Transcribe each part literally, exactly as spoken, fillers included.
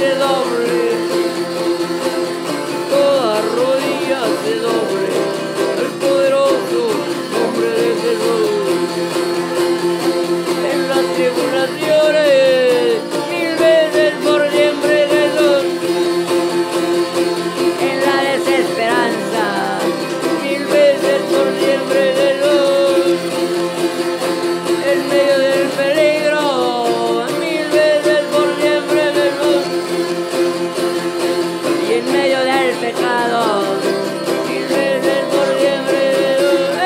se doble, toda rodilla se doble, el poderoso nombre de Jesús. En las tribulaciones, mil veces por siempre Jesús. En la desesperanza, mil veces por siempre Jesús. En medio del peligro, mil veces por siempre Jesús. Y en medio del pecado, mil veces por siempre Jesús. ¡Eh!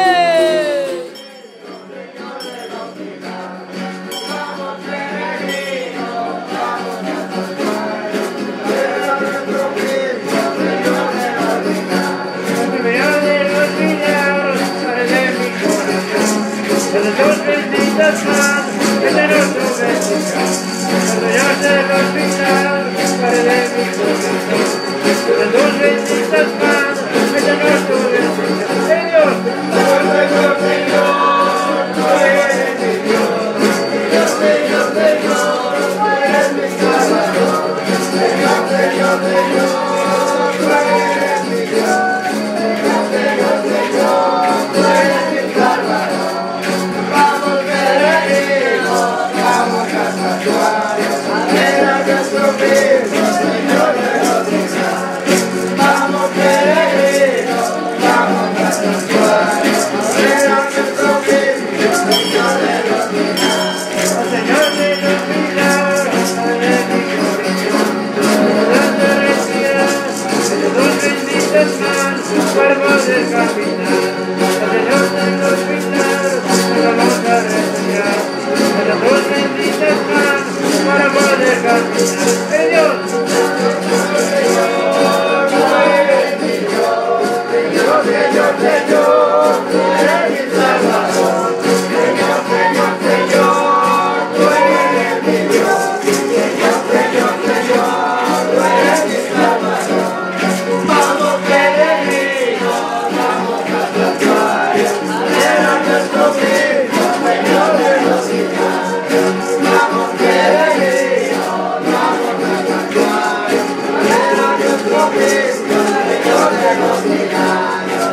Cuando Dios benditas más, que de nuestro bendiga. Cuando yo se los pintar, para de mi corazón. Cuando Dios benditas más, que de nuestro bendiga. Señor, Señor, Señor, Señor, tú eres mi Dios. Señor, Señor, Señor, tú eres mi Salvador. Señor, Señor, Señor, tú eres mi Dios. Señor, Señor, Señor, tú eres mi Salvador. Vamos peregrinos, vamos a tatuar, a ver a nuestro Cristo, Señor de los milagros. Vamos peregrinos, vamos a tatuar, a ver a nuestro Cristo, Señor de los milagros. Señor de los milagros, de mi corazón, Señor de respirar, de tus benditas manos, cuerpos del capitán. Señor de los milagros, vamos a respirar, de tus benditas manos, para poder caminar. Señor, Señor, tú eres mi Dios. Señor, Señor, Señor, tú eres mi Salvador. Señor, Señor, Señor, tú eres mi Dios. Señor, Señor, Señor, tú eres mi Salvador. Vamos peregrinos, vamos a tatuar, a ver a nuestro Cristo, Señor de los milagros. Vamos peregrinos, vamos a tatuar, a ver a nuestro Cristo, Señor de los milagros.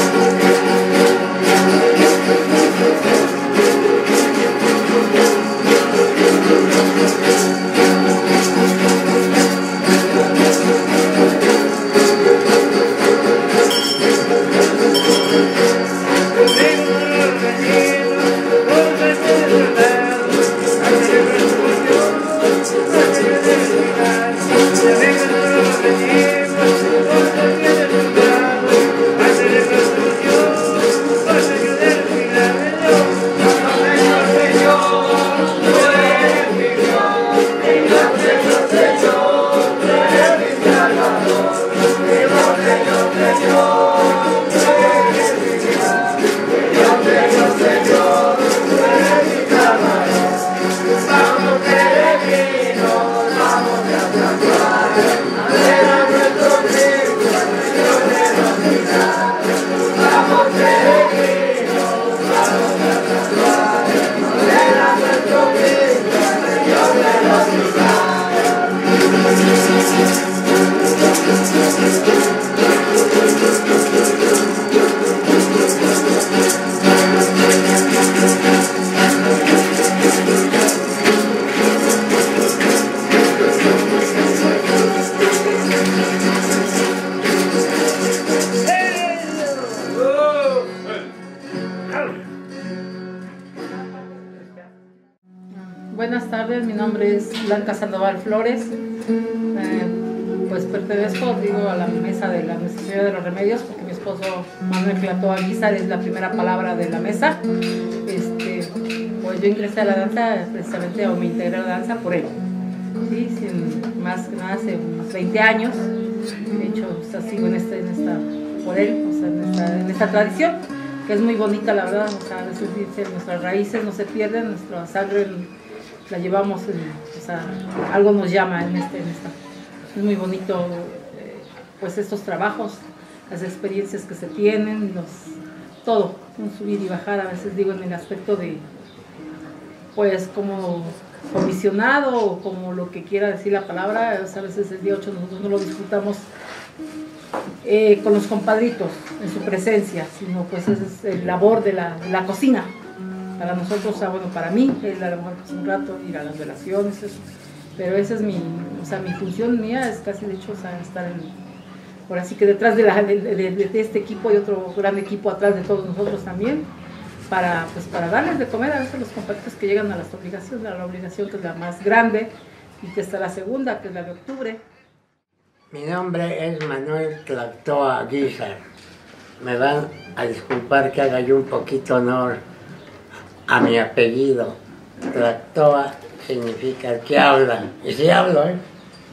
Buenas tardes, mi nombre es Blanca Sandoval Flores, eh, pues pertenezco, digo, a la mesa de la Nuestra Señora de los Remedios, porque mi esposo Manuel Plató Aguizar es la primera palabra de la mesa. Este, pues yo ingresé a la danza precisamente, o me integré a la danza por él, ¿sí? Sin, más que nada hace unos veinte años, de hecho, o sea, sigo en, este, en esta, por él, o sea, en esta, en esta tradición, que es muy bonita, la verdad. O sea, a veces dicen, nuestras raíces no se pierden, nuestra sangre la llevamos, en, o sea, algo nos llama en, este, en esta. Es muy bonito, eh, pues estos trabajos, las experiencias que se tienen, los, todo, un subir y bajar, a veces digo en el aspecto de, pues como comisionado o como lo que quiera decir la palabra. O sea, a veces el día ocho nosotros no lo disfrutamos eh, con los compadritos en su presencia, sino pues esa es el labor de la, de la cocina. Para nosotros, o sea, bueno, para mí, es a lo mejor pues, un rato ir a las velaciones, eso. Pero esa es mi, o sea, mi función mía es casi de hecho, o sea, estar en, por así que detrás de, la, de, de, de este equipo hay otro gran equipo atrás de todos nosotros también, para, pues, para darles de comer a veces a los compatriotas que llegan a las obligaciones, a la obligación que es la más grande, y que está la segunda, que es la de octubre. Mi nombre es Manuel Tlactoa Guizar. Me van a disculpar que haga yo un poquito honor a mi apellido. Tlactoa significa el que habla, y sí hablo, ¿eh?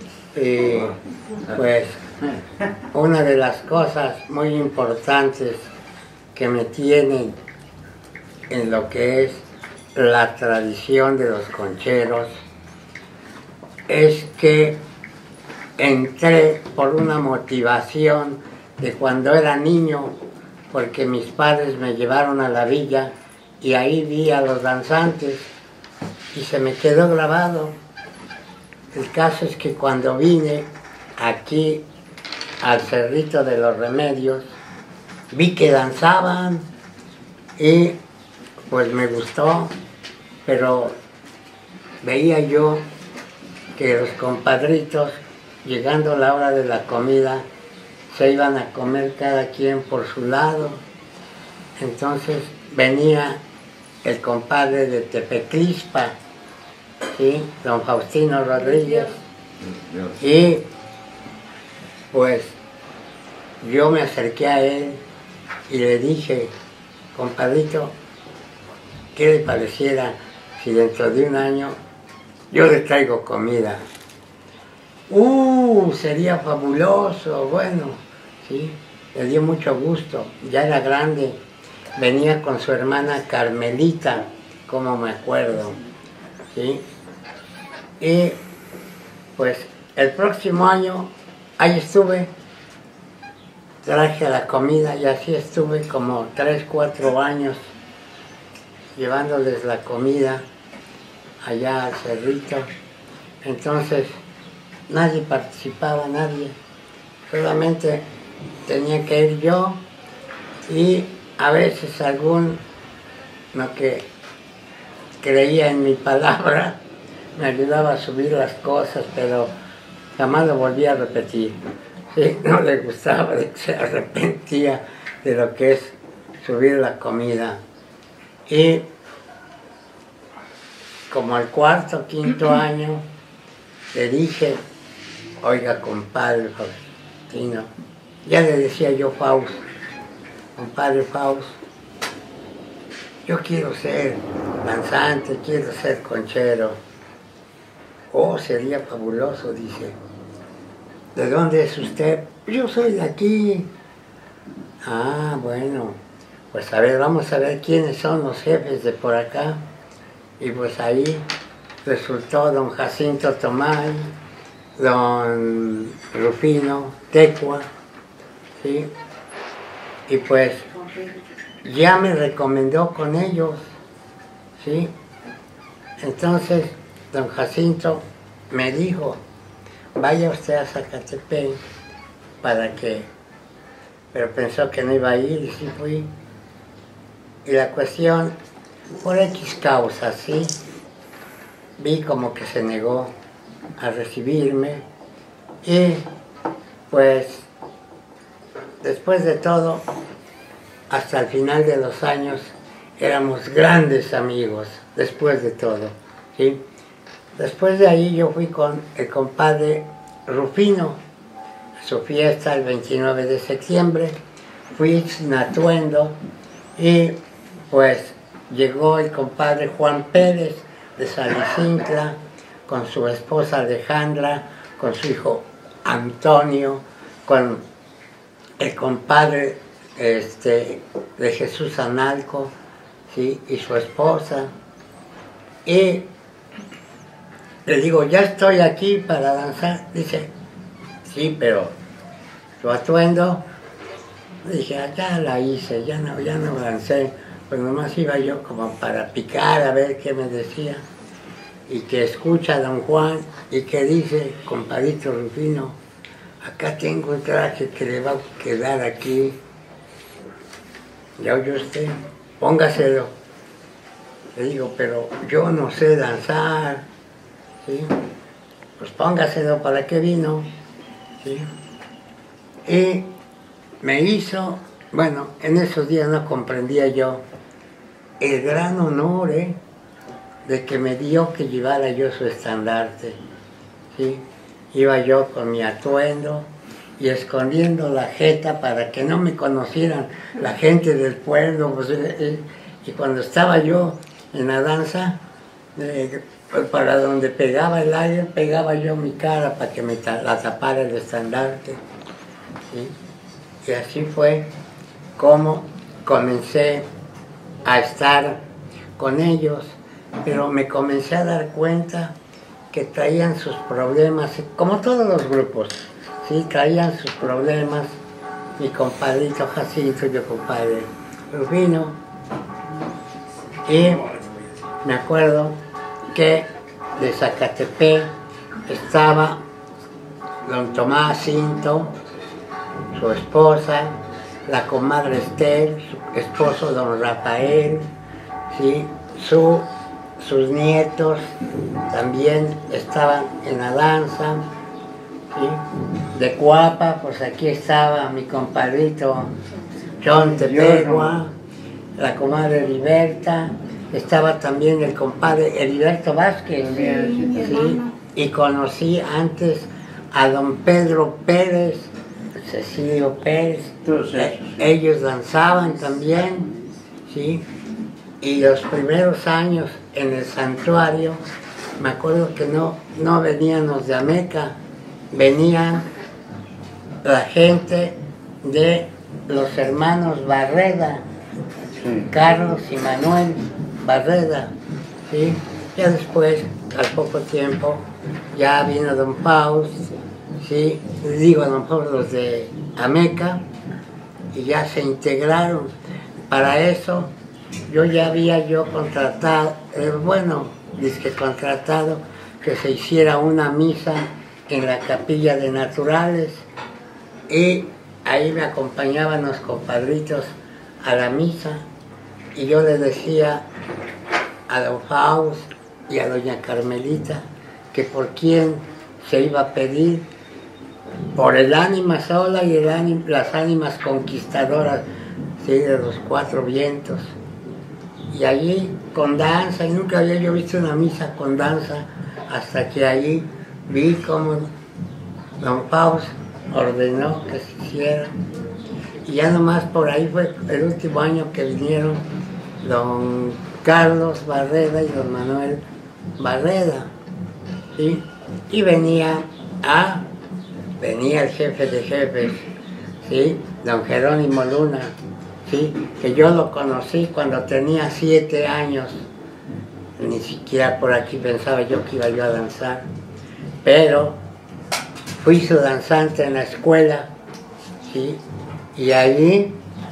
Y pues una de las cosas muy importantes que me tienen en lo que es la tradición de los concheros es que entré por una motivación de cuando era niño, porque mis padres me llevaron a la villa y ahí vi a los danzantes y se me quedó grabado. El caso es que cuando vine aquí al Cerrito de los Remedios, vi que danzaban y pues me gustó, pero veía yo que los compadritos, llegando la hora de la comida, se iban a comer cada quien por su lado. Entonces venía el compadre de Tepeclispa, ¿sí? Don Faustino Rodríguez, y pues yo me acerqué a él y le dije, compadrito, ¿qué le pareciera si dentro de un año yo le traigo comida? ¡Uh! Sería fabuloso, bueno, ¿sí? Le dio mucho gusto, ya era grande, venía con su hermana Carmelita, como me acuerdo, ¿sí? Y pues el próximo año, ahí estuve, traje la comida y así estuve como tres, cuatro años llevándoles la comida allá al cerrito. Entonces nadie participaba, nadie, solamente tenía que ir yo y a veces algún no que creía en mi palabra me ayudaba a subir las cosas, pero jamás lo volví a repetir. ¿Sí? No le gustaba, se arrepentía de lo que es subir la comida. Y como al cuarto, quinto año, le dije, oiga, compadre Faustino, ya le decía yo Faust, compadre Faust, yo quiero ser danzante, quiero ser conchero. Oh, sería fabuloso, dice. ¿De dónde es usted? Yo soy de aquí. Ah, bueno, pues a ver, vamos a ver quiénes son los jefes de por acá. Y pues ahí resultó don Jacinto Tomay, don Rufino Tecua, ¿sí? Y pues ya me recomendó con ellos, ¿sí? Entonces don Jacinto me dijo, vaya usted a Zacatepec para que, pero pensó que no iba a ir y sí fui. Y la cuestión, por X causas, ¿sí? Vi como que se negó a recibirme y pues después de todo, hasta el final de los años, éramos grandes amigos, después de todo, ¿sí? Después de ahí yo fui con el compadre Rufino a su fiesta el veintinueve de septiembre, fui Ixnatuendo y pues llegó el compadre Juan Pérez de Salicintla con su esposa Alejandra, con su hijo Antonio, con el compadre este, de Jesús Analco, ¿sí? Y su esposa. Y le digo, ya estoy aquí para danzar. Dice, sí, pero tu atuendo, dije, ah, ya la hice, ya no, ya no dancé. Pues nomás iba yo como para picar a ver qué me decía. y que escucha a don Juan y que dice, compadrito Rufino, acá tengo un traje que le va a quedar aquí. ¿Ya oyó usted? Póngaselo. Le digo, pero yo no sé danzar, ¿sí? Pues póngaselo, ¿para qué vino? ¿Sí? Y me hizo, bueno, en esos días no comprendía yo el gran honor, ¿eh?, de que me dio que llevara yo su estandarte, ¿sí? Iba yo con mi atuendo y escondiendo la jeta para que no me conocieran la gente del pueblo, pues, eh, y cuando estaba yo en la danza, eh, para donde pegaba el aire, pegaba yo mi cara para que me ta la tapara el estandarte, ¿sí? Y así fue como comencé a estar con ellos, pero me comencé a dar cuenta que traían sus problemas, como todos los grupos, ¿sí? Traían sus problemas, mi compadrito Jacinto, yo compadre Rufino, y me acuerdo que de Zacatepec estaba don Tomás Cinto, su esposa, la comadre Estel, su esposo don Rafael, ¿sí? Su, sus nietos también estaban en la danza, ¿sí? De Cuapa, pues aquí estaba mi compadrito John Tepegua, la comadre Heriberta, estaba también el compadre Heriberto Vázquez, ¿sí? Y conocí antes a don Pedro Pérez, Cecilio Pérez, eh, ellos danzaban también, ¿sí? Y los primeros años en el santuario, me acuerdo que no, no venían los de Ameca, venían la gente de los hermanos Barreda, sí. Carlos y Manuel Barreda, ¿sí? Ya después, al poco tiempo, ya vino don Faust, ¿sí? Digo, a lo mejor los de Ameca, y ya se integraron. Para eso, yo ya había yo contratado, eh, bueno, dizque contratado, que se hiciera una misa en la capilla de naturales, y ahí me acompañaban los compadritos a la misa, y yo le decía a don Faust y a doña Carmelita que por quién se iba a pedir, por el ánima sola y el ánima, las ánimas conquistadoras, ¿sí?, de los cuatro vientos. Y allí con danza, y nunca había yo visto una misa con danza, hasta que allí vi cómo don Faust ordenó que se hiciera. Y ya nomás por ahí fue el último año que vinieron don Carlos Barreda y don Manuel Barreda, ¿sí? Y venía a, venía el jefe de jefes, ¿sí?, don Jerónimo Luna, ¿sí?, que yo lo conocí cuando tenía siete años, ni siquiera por aquí pensaba yo que iba yo a danzar, pero fui su danzante en la escuela, ¿sí? Y allí,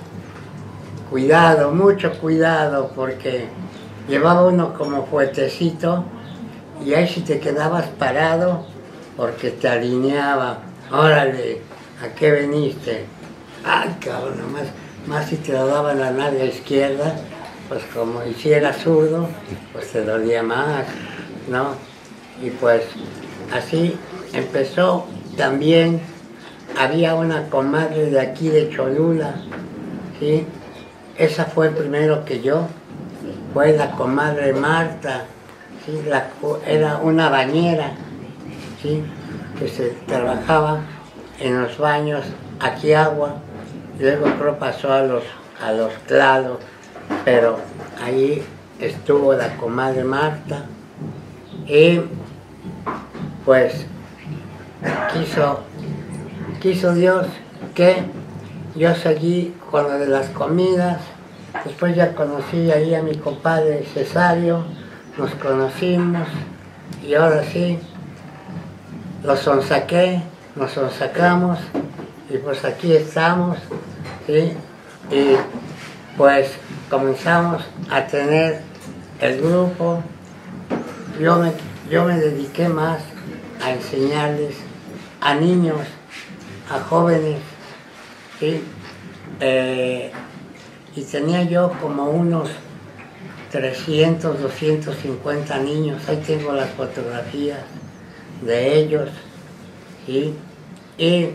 cuidado, mucho cuidado, porque llevaba uno como fuetecito, y ahí si te quedabas parado, porque te alineaba, órale, ¿a qué veniste? Ay, cabrón, nomás, más si te lo daba en la nalga izquierda, pues como hiciera zurdo, pues te dolía más, ¿no? Y pues así empezó. También había una comadre de aquí de Cholula, ¿sí? Esa fue primero que yo, fue la comadre Marta, ¿sí? La, era una bañera, ¿sí?, que se trabajaba en los baños aquí agua, luego creo pasó a los, a los clados, pero ahí estuvo la comadre Marta, y pues quiso, quiso Dios que yo seguí con lo de las comidas. Después ya conocí ahí a mi compadre Cesario, nos conocimos, y ahora sí, los sonsaqué, nos sonsacamos, y pues aquí estamos, ¿sí? Y pues comenzamos a tener el grupo, yo me, yo me dediqué más a enseñarles a niños, a jóvenes, ¿sí? Eh, y tenía yo como unos trescientos, doscientos cincuenta niños, ahí tengo las fotografías de ellos, ¿sí? Y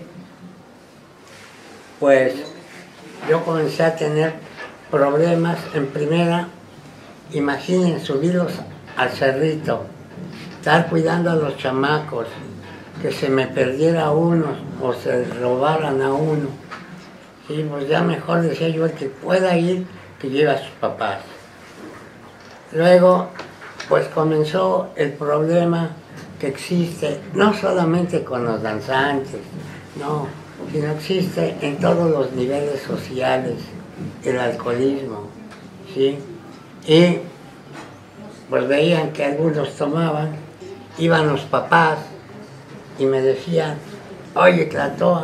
pues yo comencé a tener problemas. En primera, imaginen subirlos al cerrito, estar cuidando a los chamacos, que se me perdiera uno o se robaran a uno. Sí, pues ya mejor decía yo, el que pueda ir, que lleve a sus papás. Luego, pues comenzó el problema que existe, no solamente con los danzantes, no, sino existe en todos los niveles sociales, el alcoholismo, ¿sí? Y pues veían que algunos tomaban, iban los papás y me decían, oye, Tlatoa,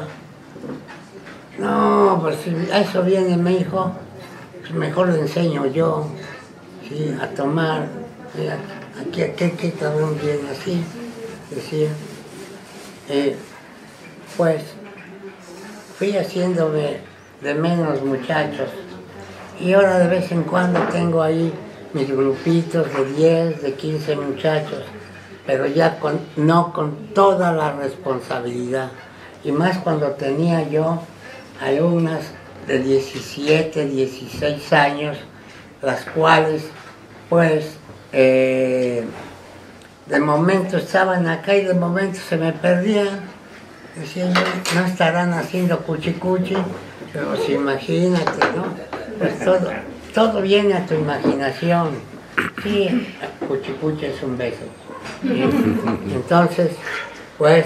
no, pues si a eso viene mi hijo, pues mejor le enseño yo, ¿sí? A tomar. Mira, aquí, aquí, qué cabrón viene así, decía. Eh, pues fui haciéndome de menos muchachos y ahora de vez en cuando tengo ahí mis grupitos de diez, de quince muchachos, pero ya con, no con toda la responsabilidad, y más cuando tenía yo alumnas de diecisiete, dieciséis años, las cuales pues eh, de momento estaban acá y de momento se me perdían. Decía yo, no estarán haciendo cuchicuchi, pero pues imagínate, ¿no? Pues todo, todo viene a tu imaginación. Sí, cuchicuchi es un beso. ¿Sí? Entonces, pues,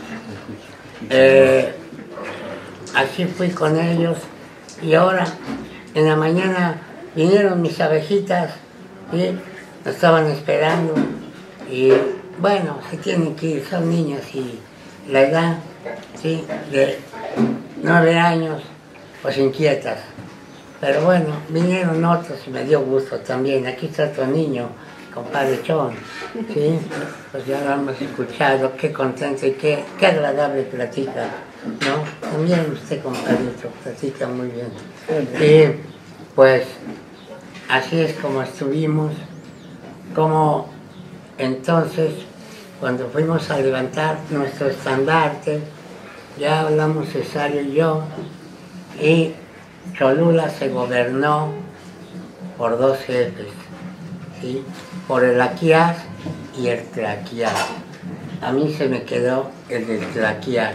eh, así fui con ellos, y ahora en la mañana vinieron mis abejitas, ¿sí? Me estaban esperando, y bueno, se tienen que ir, son niñas y la edad, ¿sí? De nueve años, pues inquietas. Pero bueno, vinieron otros y me dio gusto también. Aquí está tu niño, compadre Chon, ¿sí? Pues ya lo hemos escuchado, qué contento y qué, qué agradable platica, ¿no? También usted, compadrito, platica muy bien. Y pues así es como estuvimos, como entonces cuando fuimos a levantar nuestro estandarte, ya hablamos Cesario y yo, y Cholula se gobernó por dos jefes, ¿sí? Por el Aquiaz y el Tlaquiaz. A mí se me quedó el del Tlaquiaz.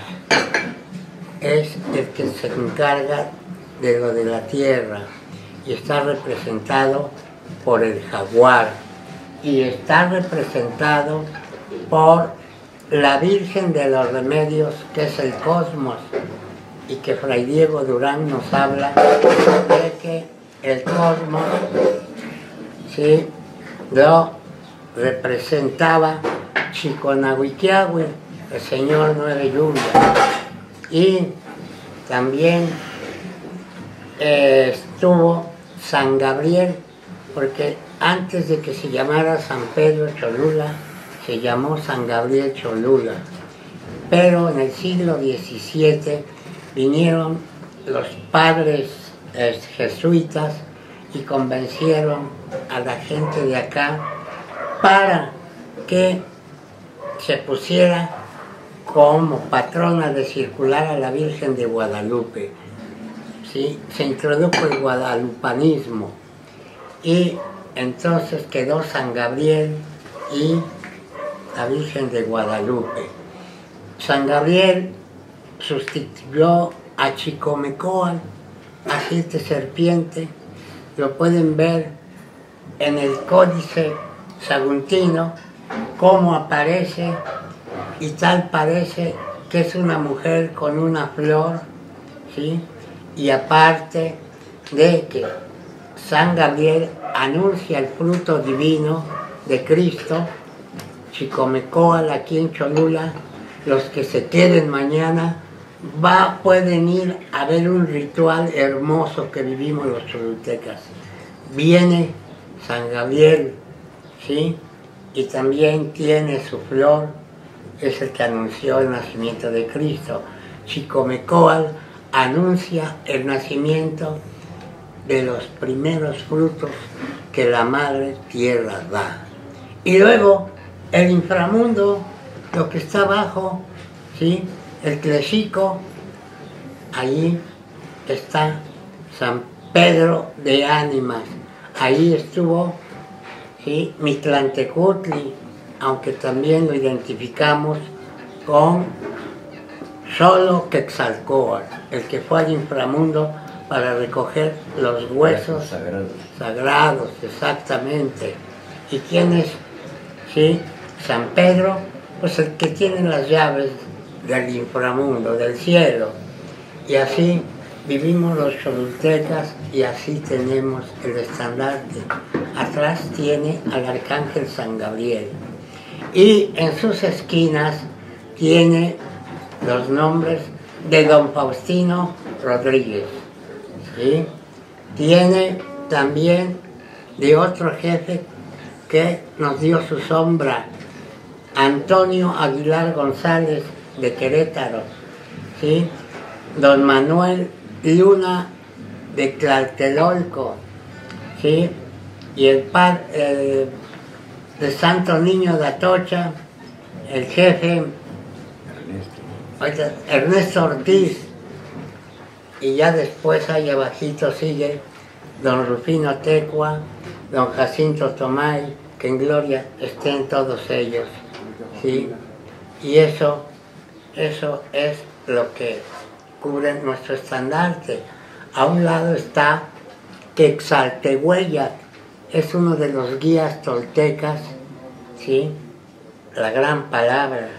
Es el que se encarga de lo de la tierra y está representado por el jaguar y está representado por la Virgen de los Remedios, que es el cosmos, y que Fray Diego Durán nos habla de que el cosmos, ¿sí?, lo representaba Chiconahuiquiahue, el señor Nueve Lluvias, y también eh, estuvo San Gabriel, porque antes de que se llamara San Pedro Cholula, se llamó San Gabriel Cholula, pero en el siglo diecisiete vinieron los padres eh, jesuitas y convencieron a la gente de acá para que se pusiera como patrona de circular a la Virgen de Guadalupe, ¿sí? Se introdujo el guadalupanismo y entonces quedó San Gabriel y la Virgen de Guadalupe. San Gabriel sustituyó a Chicomecoatl, a siete serpiente. Lo pueden ver en el Códice Saguntino, cómo aparece, y tal parece que es una mujer con una flor, ¿sí? Y aparte de que San Gabriel anuncia el fruto divino de Cristo, Chicomecoatl aquí en Cholula, los que se queden mañana va, pueden ir a ver un ritual hermoso que vivimos los cholultecas. Viene San Gabriel, ¿sí? y también tiene su flor, es el que anunció el nacimiento de Cristo. Chicomecoatl anuncia el nacimiento de los primeros frutos que la madre tierra da. Y luego el inframundo, lo que está abajo, ¿sí? El Tlexico, allí está San Pedro de Ánimas, ahí estuvo, ¿sí? Mitlantecutli, aunque también lo identificamos con solo Quetzalcóatl, el que fue al inframundo para recoger los huesos sagrados, sagrados exactamente. ¿Y quién es? ¿Sí? San Pedro, pues el que tiene las llaves del inframundo, del cielo. Y así vivimos los cholultecas y así tenemos el estandarte. Atrás tiene al arcángel San Gabriel. Y en sus esquinas tiene los nombres de don Faustino Rodríguez. ¿Sí? Tiene también de otro jefe que nos dio su sombra, Antonio Aguilar González de Querétaro, ¿sí? Don Manuel Luna de Tlatelolco, ¿sí? Y el padre eh, de Santo Niño de Atocha, el jefe Ernesto, Ernesto Ortiz, y ya después ahí abajito sigue don Rufino Tecua, don Jacinto Tomay, que en gloria estén todos ellos, ¿sí? Y eso, eso es lo que cubre nuestro estandarte. A un lado está Quetzaltehueyatl, es uno de los guías toltecas, ¿sí? La gran palabra.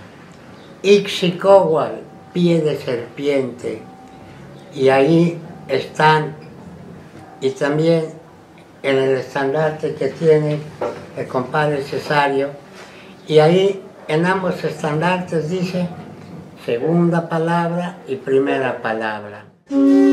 Ixicóhuatl, pie de serpiente, y ahí están, y también en el estandarte que tiene el compadre Cesario, y ahí en ambos estandartes dice segunda palabra y primera palabra.